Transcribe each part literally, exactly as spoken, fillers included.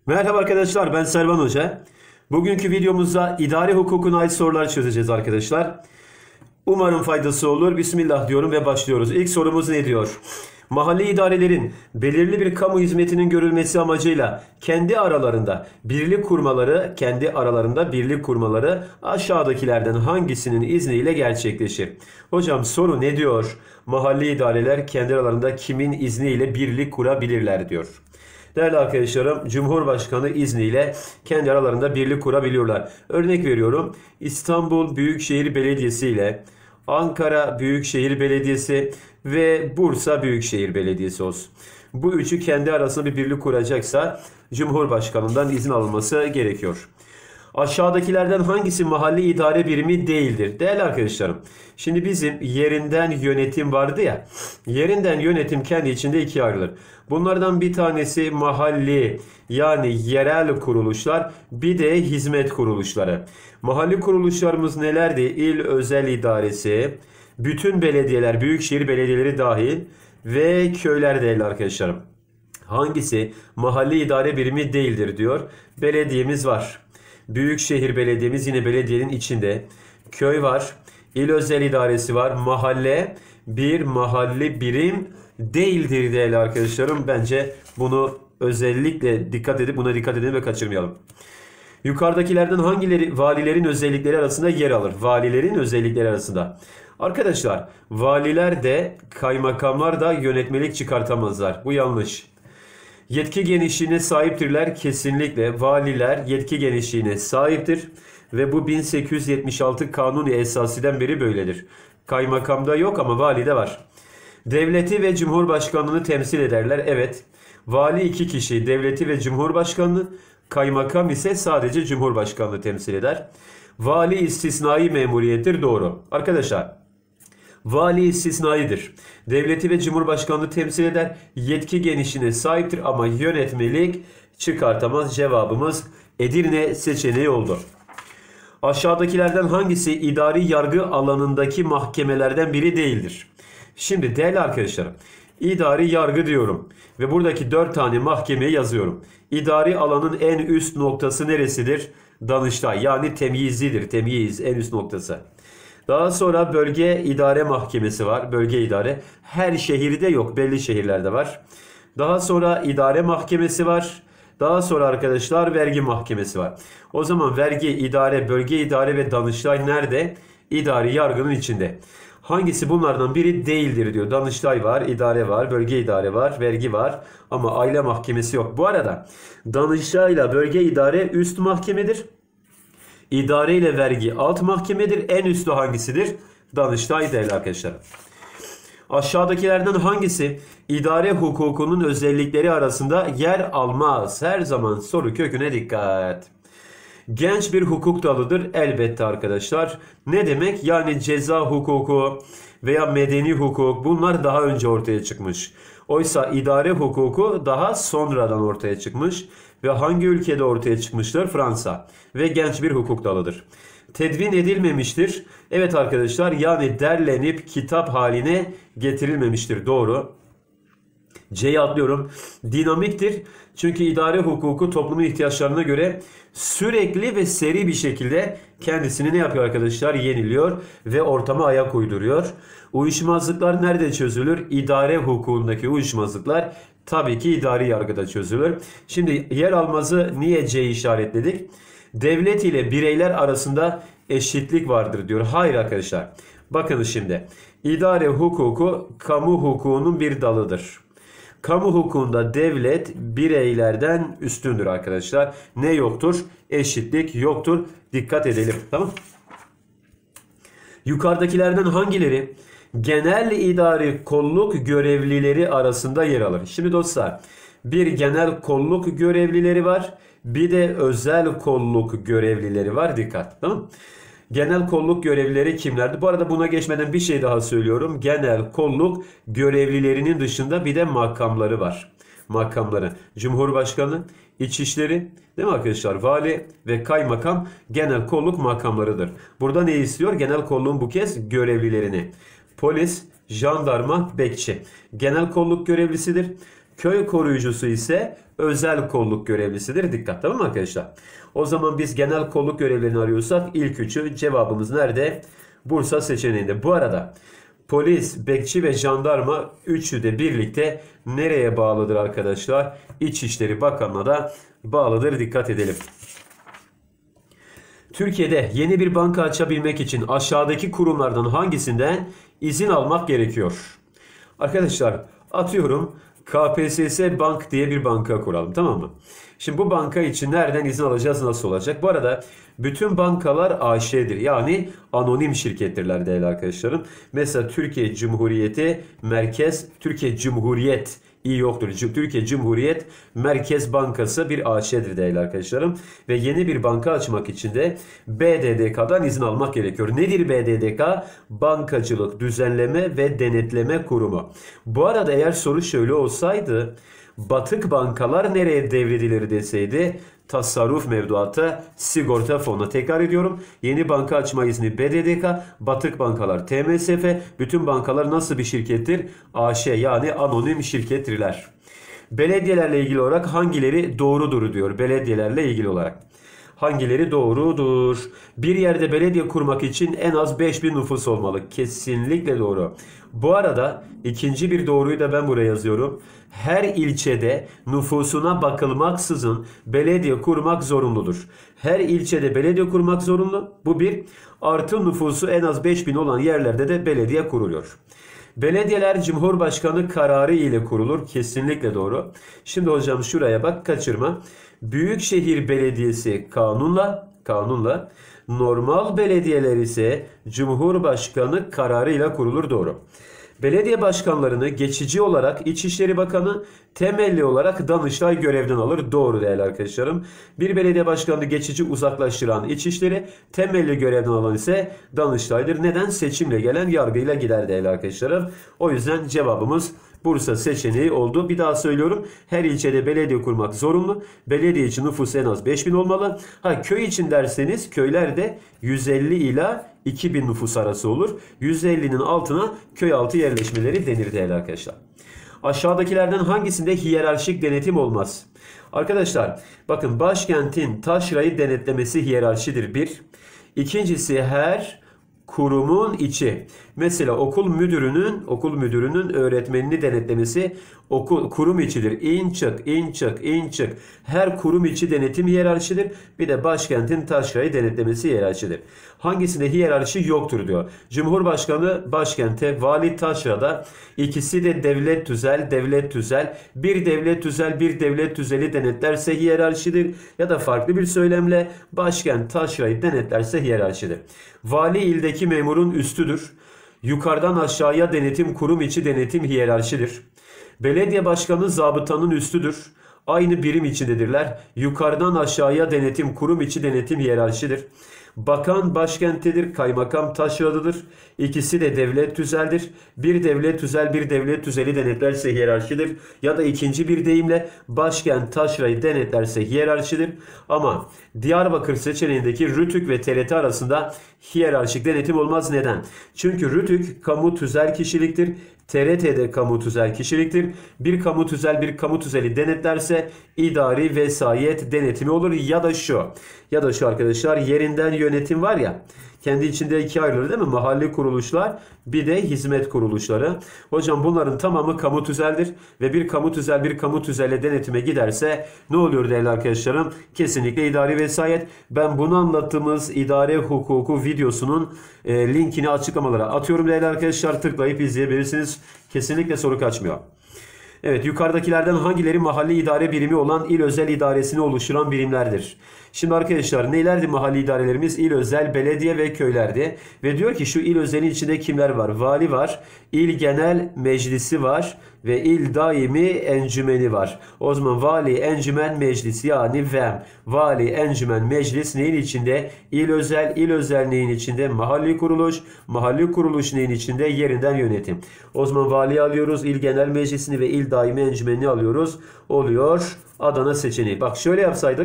Merhaba arkadaşlar, ben Servan Hoca. Bugünkü videomuzda idari hukukuna ait sorular çözeceğiz arkadaşlar. Umarım faydası olur. Bismillah diyorum ve başlıyoruz. İlk sorumuz ne diyor? Mahalli idarelerin belirli bir kamu hizmetinin görülmesi amacıyla kendi aralarında birlik kurmaları, kendi aralarında birlik kurmaları aşağıdakilerden hangisinin izniyle gerçekleşir? Hocam soru ne diyor? Mahalli idareler kendi aralarında kimin izniyle birlik kurabilirler diyor. Değerli arkadaşlarım, Cumhurbaşkanı izniyle kendi aralarında birlik kurabiliyorlar. Örnek veriyorum, İstanbul Büyükşehir Belediyesi ile Ankara Büyükşehir Belediyesi ve Bursa Büyükşehir Belediyesi olsun. Bu üçü kendi arasında bir birlik kuracaksa Cumhurbaşkanı'ndan izin alınması gerekiyor. Aşağıdakilerden hangisi mahalli idare birimi değildir? Değerli arkadaşlarım, şimdi bizim yerinden yönetim vardı ya, yerinden yönetim kendi içinde ikiye ayrılır. Bunlardan bir tanesi mahalli yani yerel kuruluşlar, bir de hizmet kuruluşları. Mahalli kuruluşlarımız nelerdi? İl Özel İdaresi, bütün belediyeler, büyükşehir belediyeleri dahil ve köyler değerli arkadaşlarım. Hangisi mahalli idare birimi değildir diyor. Belediyemiz var. Büyükşehir belediyemiz yine belediyenin içinde. Köy var. İl özel idaresi var. Mahalle bir mahalli birim değildir değerli arkadaşlarım. Bence bunu özellikle dikkat edip buna dikkat edin ve kaçırmayalım. Yukarıdakilerden hangileri valilerin özellikleri arasında yer alır? Valilerin özellikleri arasında. Arkadaşlar, valiler de kaymakamlar da yönetmelik çıkartamazlar. Bu yanlış. Yetki genişliğine sahiptirler kesinlikle. Valiler yetki genişliğine sahiptir ve bu bin sekiz yüz yetmiş altı Kanuni Esası'dan beri böyledir. Kaymakamda yok ama valide var. Devleti ve Cumhurbaşkanlığını temsil ederler. Evet. Vali iki kişi, devleti ve Cumhurbaşkanlığı, kaymakam ise sadece Cumhurbaşkanlığı temsil eder. Vali istisnai memuriyettir, doğru. Arkadaşlar, vali istisnaidir. Devleti ve Cumhurbaşkanlığı temsil eder. Yetki genişliğine sahiptir ama yönetmelik çıkartamaz. Cevabımız Edirne seçeneği oldu. Aşağıdakilerden hangisi idari yargı alanındaki mahkemelerden biri değildir? Şimdi değerli arkadaşlarım, idari yargı diyorum ve buradaki dört tane mahkemeyi yazıyorum. İdari alanın en üst noktası neresidir? Danıştay, yani temyizidir. Temyiz en üst noktası. Daha sonra bölge idare mahkemesi var. Bölge idare. Her şehirde yok. Belli şehirlerde var. Daha sonra idare mahkemesi var. Daha sonra arkadaşlar vergi mahkemesi var. O zaman vergi, idare, bölge idare ve Danıştay nerede? İdari yargının içinde. Hangisi bunlardan biri değildir diyor. Danıştay var, idare var, bölge idare var, vergi var ama aile mahkemesi yok. Bu arada Danıştay ile bölge idare üst mahkemedir. İdare ile vergi alt mahkemedir. En üstü hangisidir? Danıştay değerli arkadaşlar. Aşağıdakilerden hangisi idare hukukunun özellikleri arasında yer almaz? Her zaman soru köküne dikkat. Genç bir hukuk dalıdır elbette arkadaşlar. Ne demek? Yani ceza hukuku veya medeni hukuk, bunlar daha önce ortaya çıkmış. Oysa idare hukuku daha sonradan ortaya çıkmış. Ve hangi ülkede ortaya çıkmıştır? Fransa. Ve genç bir hukuk dalıdır. Tedvin edilmemiştir. Evet arkadaşlar, yani derlenip kitap haline getirilmemiştir. Doğru. C'yi atlıyorum. Dinamiktir. Çünkü idare hukuku toplumun ihtiyaçlarına göre sürekli ve seri bir şekilde kendisini ne yapıyor arkadaşlar? Yeniliyor ve ortama ayak uyduruyor. Uyuşmazlıklar nerede çözülür? İdare hukukundaki uyuşmazlıklar tabii ki idari yargıda çözülür. Şimdi yer almazı niye C işaretledik? Devlet ile bireyler arasında eşitlik vardır diyor. Hayır arkadaşlar. Bakın şimdi. İdare hukuku kamu hukukunun bir dalıdır. Kamu hukukunda devlet bireylerden üstündür arkadaşlar. Ne yoktur? Eşitlik yoktur. Dikkat edelim. Tamam. Yukarıdakilerden hangileri genel idari kolluk görevlileri arasında yer alır? Şimdi dostlar, bir genel kolluk görevlileri var. Bir de özel kolluk görevlileri var. Dikkat. Tamam. Genel kolluk görevlileri kimlerdi? Bu arada buna geçmeden bir şey daha söylüyorum. Genel kolluk görevlilerinin dışında bir de makamları var. Makamları. Cumhurbaşkanı, İçişleri, değil mi arkadaşlar? Vali ve kaymakam genel kolluk makamlarıdır. Burada ne istiyor? Genel kolluğun bu kez görevlilerini. Polis, jandarma, bekçi. Genel kolluk görevlisidir. Köy koruyucusu ise özel kolluk görevlisidir. Dikkat, tamam mı arkadaşlar? O zaman biz genel kolluk görevlerini arıyorsak ilk üçü, cevabımız nerede? Bursa seçeneğinde. Bu arada polis, bekçi ve jandarma üçü de birlikte nereye bağlıdır arkadaşlar? İçişleri Bakanlığı'na da bağlıdır. Dikkat edelim. Türkiye'de yeni bir banka açabilmek için aşağıdaki kurumlardan hangisinden izin almak gerekiyor? Arkadaşlar atıyorum K P S S Bank diye bir banka kuralım, tamam mı? Şimdi bu banka için nereden izin alacağız, nasıl olacak? Bu arada bütün bankalar A Ş'dir. Yani anonim şirkettirler değerli arkadaşlarım. Mesela Türkiye Cumhuriyeti Merkez, Türkiye Cumhuriyet İyi yoktur. Türkiye Cumhuriyet Merkez Bankası bir A Ş'dir değerli arkadaşlarım. Ve yeni bir banka açmak için de B D D K'dan izin almak gerekiyor. Nedir B D D K? Bankacılık Düzenleme ve Denetleme Kurumu. Bu arada eğer soru şöyle olsaydı, batık bankalar nereye devredilir deseydi, tasarruf mevduatı sigorta fonuna. Tekrar ediyorum. Yeni banka açma izni B D D K, batık bankalar T M S F, bütün bankalar nasıl bir şirkettir? A Ş, yani anonim şirkettirler. Belediyelerle ilgili olarak hangileri doğrudur diyor. Belediyelerle ilgili olarak hangileri doğrudur? Bir yerde belediye kurmak için en az beş bin nüfus olmalı. Kesinlikle doğru. Bu arada ikinci bir doğruyu da ben buraya yazıyorum. Her ilçede nüfusuna bakılmaksızın belediye kurmak zorunludur. Her ilçede belediye kurmak zorunlu. Bu bir. Artı nüfusu en az beş bin olan yerlerde de belediye kuruluyor. Belediyeler Cumhurbaşkanı kararı ile kurulur. Kesinlikle doğru. Şimdi hocam şuraya bak, kaçırma. Büyükşehir Belediyesi kanunla, kanunla, normal belediyeler ise Cumhurbaşkanı kararıyla kurulur. Doğru. Belediye başkanlarını geçici olarak İçişleri Bakanı, temelli olarak Danıştay görevden alır. Doğru değerli arkadaşlarım. Bir belediye başkanını geçici uzaklaştıran İçişleri, temelli görevden alan ise Danıştay'dır. Neden? Seçimle gelen yargıyla gider değerli arkadaşlarım. O yüzden cevabımız Bursa seçeneği oldu. Bir daha söylüyorum. Her ilçede belediye kurmak zorunlu. Belediye için nüfus en az beş bin olmalı. Ha, köy için derseniz köylerde yüz elli ila iki bin nüfus arası olur. yüz ellinin altına köy altı yerleşmeleri denir değerli arkadaşlar. Aşağıdakilerden hangisinde hiyerarşik denetim olmaz? Arkadaşlar bakın, başkentin taşrayı denetlemesi hiyerarşidir bir. İkincisi, her kurumun içi. Mesela okul müdürünün okul müdürünün öğretmenini denetlemesi okul kurum içidir. İn çık, in çık, in çık. Her kurum içi denetim hiyerarşidir. Bir de başkentin taşrayı denetlemesi hiyerarşidir. Hangisinde hiyerarşi yoktur diyor. Cumhurbaşkanı başkente, vali taşrada. İkisi de devlet tüzel, devlet tüzel. Bir devlet tüzel, bir devlet tüzeli denetlerse hiyerarşidir. Ya da farklı bir söylemle başkent taşrayı denetlerse hiyerarşidir. Vali ildeki memurun üstüdür. Yukarıdan aşağıya denetim kurum içi denetim hiyerarşidir. Belediye başkanı zabıtanın üstüdür. Aynı birim içindedirler. Yukarıdan aşağıya denetim kurum içi denetim hiyerarşidir. Bakan başkenttedir, kaymakam taşradıdır. İkisi de devlet tüzeldir. Bir devlet tüzel, bir devlet tüzeli denetlerse hiyerarşidir. Ya da ikinci bir deyimle başkent taşrayı denetlerse hiyerarşidir. Ama Diyarbakır seçeneğindeki RÜTÜK ve T R T arasında hiyerarşik denetim olmaz. Neden? Çünkü RÜTÜK kamu tüzel kişiliktir. T R T'de kamu tüzel kişiliktir. Bir kamu tüzel bir kamu tüzeli denetlerse idari vesayet denetimi olur. Ya da şu. Ya da şu arkadaşlar, yerinden yönetim var ya. Kendi içinde ikiye ayrılır değil mi? Mahalli kuruluşlar, bir de hizmet kuruluşları. Hocam bunların tamamı kamu tüzeldir. Ve bir kamu tüzel bir kamu tüzelle denetime giderse ne oluyor değerli arkadaşlarım? Kesinlikle idari vesayet. Ben bunu anlattığımız idare hukuku videosunun e, linkini açıklamalara atıyorum değerli arkadaşlar. Tıklayıp izleyebilirsiniz. Kesinlikle soru kaçmıyor. Evet, yukarıdakilerden hangileri mahalli idare birimi olan il özel idaresini oluşturan birimlerdir? Şimdi arkadaşlar nelerdi mahalli idarelerimiz? İl özel, belediye ve köylerdi. Ve diyor ki şu il özelin içinde kimler var? Vali var, il genel meclisi var ve il daimi encümeni var. O zaman vali encümen meclis, yani V E M. Vali encümen meclis neyin içinde? İl özel, il özel neyin içinde? Mahalli kuruluş, mahalli kuruluş neyin içinde? Yerinden yönetim. O zaman vali alıyoruz, il genel meclisini ve il daimi encümenini alıyoruz. Oluyor Adana seçeneği. Bak şöyle yapsaydık.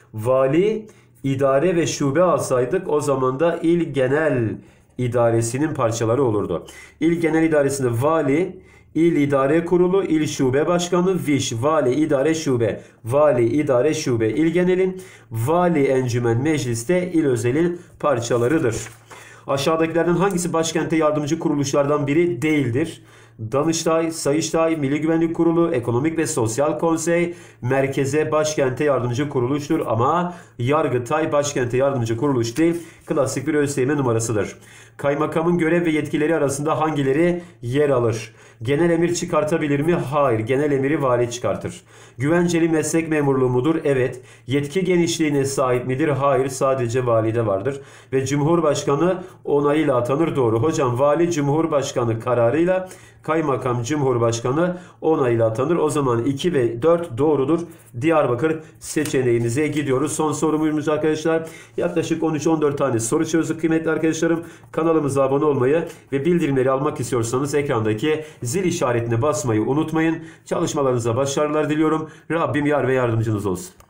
Vali, idare ve şube alsaydık o zaman da il genel idaresinin parçaları olurdu. İl genel idaresinde vali, İl İdare Kurulu, İl Şube Başkanı, Viş, Vali İdare Şube, Vali İdare Şube İl Genel'in, Vali Encümen Meclis'te il özelin parçalarıdır. Aşağıdakilerden hangisi başkente yardımcı kuruluşlardan biri değildir? Danıştay, Sayıştay, Milli Güvenlik Kurulu, Ekonomik ve Sosyal Konsey, merkeze başkente yardımcı kuruluştur ama Yargıtay başkente yardımcı kuruluş değil, klasik bir ÖSYM numarasıdır. Kaymakamın görev ve yetkileri arasında hangileri yer alır? Genel emir çıkartabilir mi? Hayır. Genel emiri vali çıkartır. Güvenceli meslek memurluğu mudur? Evet. Yetki genişliğine sahip midir? Hayır. Sadece valide vardır. Ve Cumhurbaşkanı onayıyla atanır. Doğru. Hocam vali Cumhurbaşkanı kararıyla, kaymakam Cumhurbaşkanı onayıyla atanır. O zaman iki ve dört doğrudur. Diyarbakır seçeneğimize gidiyoruz. Son sorumuz arkadaşlar. Yaklaşık on üç on dört tane soru çözdük kıymetli arkadaşlarım. Kanalımıza abone olmayı ve bildirimleri almak istiyorsanız ekrandaki zil işaretine basmayı unutmayın. Çalışmalarınıza başarılar diliyorum. Rabbim yar ve yardımcınız olsun.